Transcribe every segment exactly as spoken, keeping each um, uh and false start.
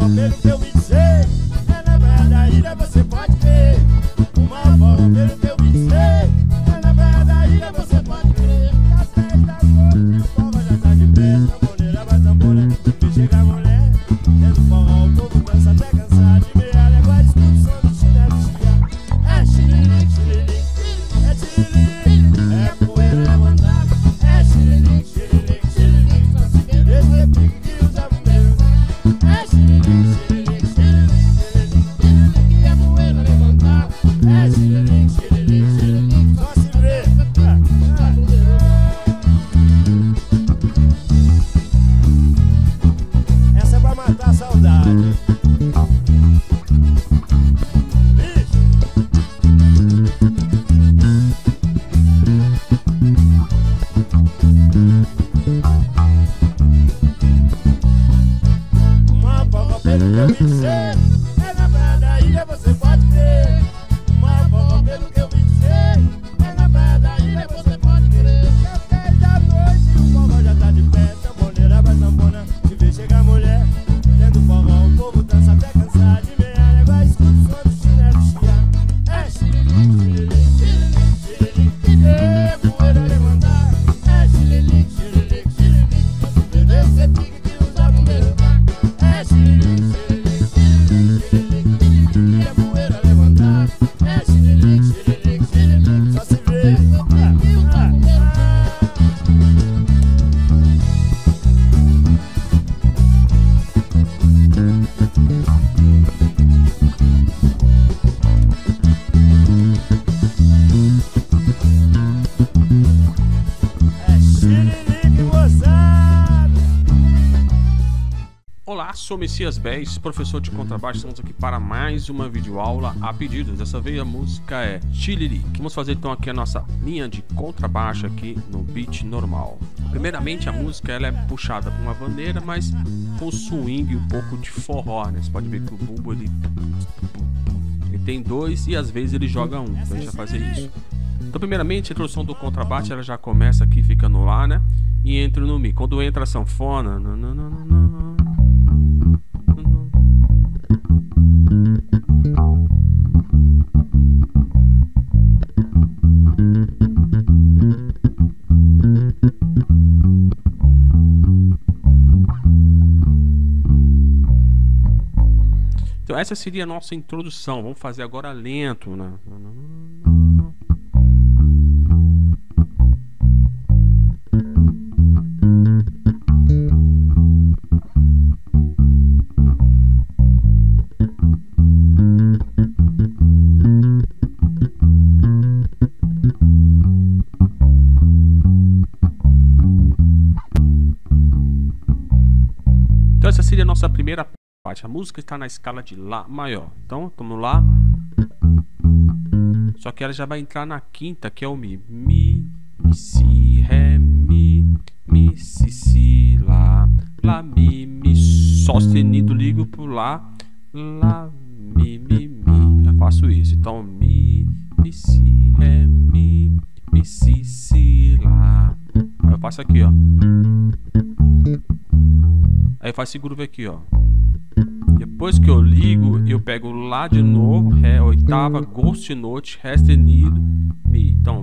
forró, pelo que eu me sei, é na praia da ilha, você pode crer. Uma forró, pelo que eu me sei, é na praia da ilha, você pode crer. Às dez da noite, o forró já tá de pé, sanfoneira vai sanfona, vem chegar mulher. É do forró, o povo dança até cansar de meia légua, escuta o som do chinelo chiar. É xirilique, xirilique, é xirilique, é poeira levantar. É xirilique, xirilique, xirilique, só se vê nesse pique que usa bombeiro. É xirilique, xirilique, xirilique, xirilique, é poeira levantar. É xirilique, xirilique, xirilique, só se vê. Essa é pra matar a saudade. Uma forró, pelo que eu me sei, é na praia da ilha, você pode crer. Uma forró, pelo que eu me sei, é na praia da ilha, você pode crer. Às dez da noite, o forró já tá de pé, sanfoneira vai sanfona, se vê chegar mulher. Dentro do forró, o povo dança até cansar de meia légua, escuta o som do chinelo chiar. É xirilique, xirilique, xirilique, xirilique, é poeira levantar. É xirilique, xirilique, xirilique, só se vê nesse pique que usa bombeiro. É xirilique, xirilique, xirilique, xirilique, é poeira levantar. É xirilique, xirilique, xirilique, só se vê. Ah, ah, é xirilique, moçada. Olá, sou Messias Bez, professor de contrabaixo. Estamos aqui para mais uma videoaula a pedido. Dessa vez a música é Xirilique. Vamos fazer então aqui a nossa linha de contrabaixo aqui no beat normal. Primeiramente a música ela é puxada por uma bandeira, mas com swing e um pouco de forró, né? Você pode ver que o bumbo ele, ele tem dois e às vezes ele joga um. Então a gente vai fazer isso. Então primeiramente a introdução do contrabaixo ela já começa aqui, fica no Lá, né? E entra no Mi. Quando entra a sanfona, então essa seria a nossa introdução. Vamos fazer agora lento, né? Então essa seria a nossa primeira parte. A música está na escala de Lá maior. Então estamos no Lá. Só que ela já vai entrar na quinta, que é o Mi. Mi, Mi, Si, Ré, Mi, Mi, Si, Si, Lá, Lá, Mi, Mi, Sol sustenido, ligo pro Lá, Lá, Mi, Mi, Mi. Eu faço isso. Então Mi, Mi, Si, Ré, Mi, Mi, Si, Si, Lá. Aí eu faço aqui, ó. Aí eu faço esse groove aqui, ó. Depois que eu ligo, eu pego Lá de novo, Ré, oitava, Ghost Note, Ré sustenido, Mi. Então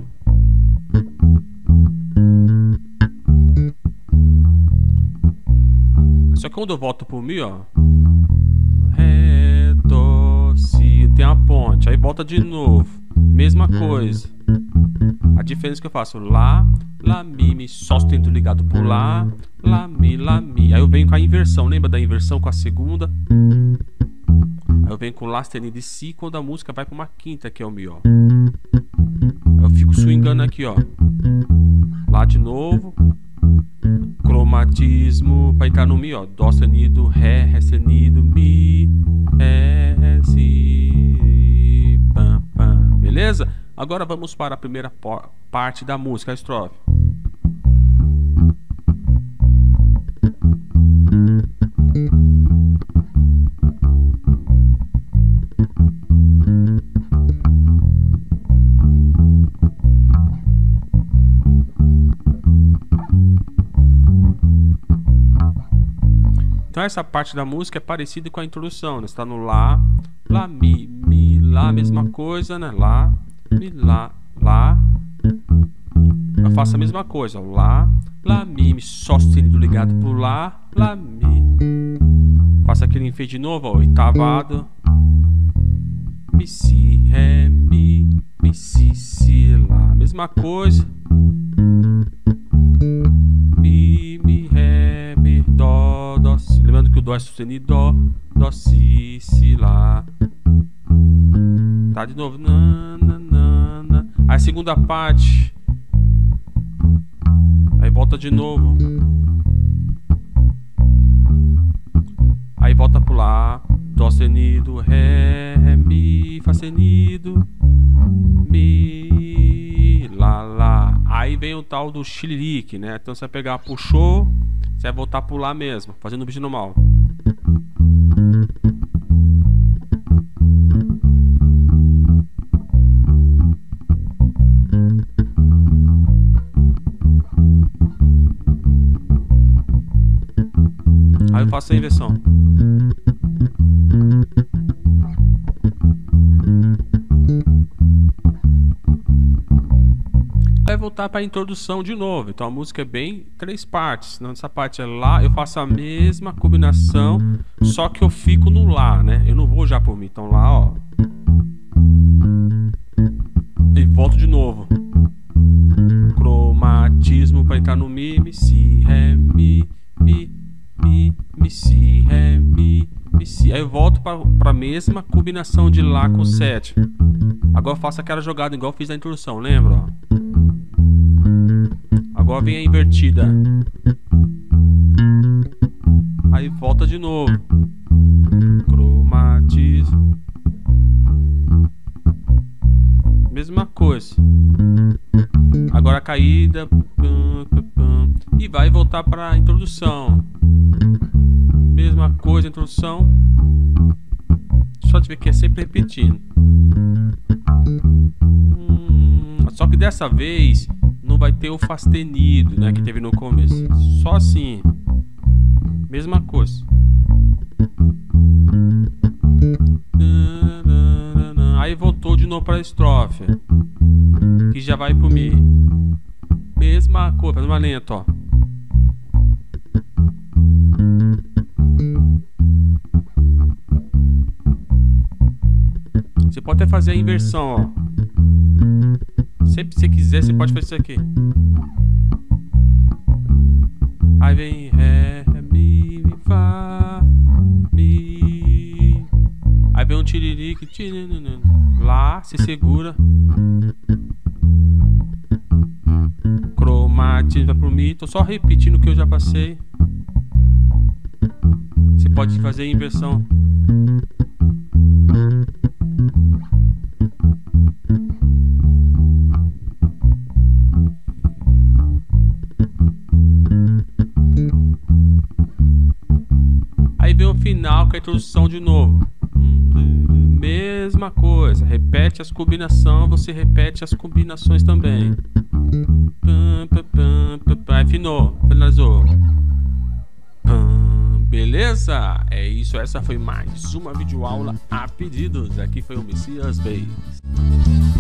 só que quando eu volto pro Mi, ó, Ré, Dó, Si, tem uma ponte. Aí volta de novo, mesma coisa. A diferença é que eu faço Lá, Lá, Mi, Mi, Sol sustenido ligado pro Lá, Lá, Mi, Lá, Mi. Aí eu venho com a inversão, lembra da inversão com a segunda? Aí eu venho com Lá sustenido e Si quando a música vai pra uma quinta, que é o Mi, ó. Aí eu fico swingando aqui, ó. Lá de novo. Cromatismo pra entrar no Mi, ó. Dó sustenido, Ré, Ré sustenido, Mi, Ré, Si, pam, pam. Beleza? Agora vamos para a primeira parte da música, a estrofe. Então essa parte da música é parecida com a introdução, né? Está no Lá, Lá, Mi, Mi, Lá, mesma coisa, né? Lá, Mi, Lá, Lá. Eu faço a mesma coisa, ó. Lá, Lá, Mi, Mi, Sol sustenido ligado pro Lá, Lá, Mi. Faço aquele enfeite de novo, ó, oitavado. Mi, Si, Ré, Mi, Mi, Si, Si, Lá. Mesma coisa. Mi, Mi, Ré, Mi, Dó, Dó, Si. Lembrando que o Dó é sustenido, Dó, Dó, Si, Si, Lá. Tá de novo. Na, na, na, na. Aí a segunda parte. Aí volta de novo. Aí volta pro Lá, Dó sustenido, Ré, Ré, Mi, Fá sustenido, Mi, Lá, Lá. Aí vem o tal do chilirique, né? Então você vai pegar, puxou, você vai voltar pro Lá mesmo, fazendo o bicho normal. Aí eu faço a inversão. Vai voltar para a introdução de novo. Então a música é bem três partes. Nessa parte é Lá, eu faço a mesma combinação, só que eu fico no Lá, né? Eu não vou já por mim. Então Lá, ó. E volto de novo. Cromatismo para entrar no Mi, Mi, Si, Ré, Mi, Mi, Mi, Mi, Si, Ré, Mi, Mi, Si. Aí eu volto para a mesma combinação de Lá com sete. Agora eu faço aquela jogada igual eu fiz na introdução, lembra? Ó? Agora vem a invertida. Aí volta de novo. Cromatismo. Mesma coisa. Agora a caída. E vai voltar para a introdução. Mesma coisa, introdução. Só te ver que é sempre repetindo. Hum, só que dessa vez não vai ter o Fá sustenido, né, que teve no começo. Só assim. Mesma coisa. Aí voltou de novo para a estrofe, que já vai pro Mi. Mesma coisa, faz uma lenta, ó. Você pode até fazer a inversão, ó. Sempre que você quiser, você pode fazer isso aqui. Aí vem Ré, Mi, Mi, Fá, Mi. Aí vem um tiririque, tirinino. Lá, se segura. Cromatismo vai pro Mi. Tô só repetindo o que eu já passei. Você pode fazer a inversão. Aí vem o final com a introdução de novo. Mesma coisa, repete as combinações, você repete as combinações também. Aí afinou, finalizou. Beleza? É isso, essa foi mais uma videoaula a pedidos. Aqui foi o Messias Bass.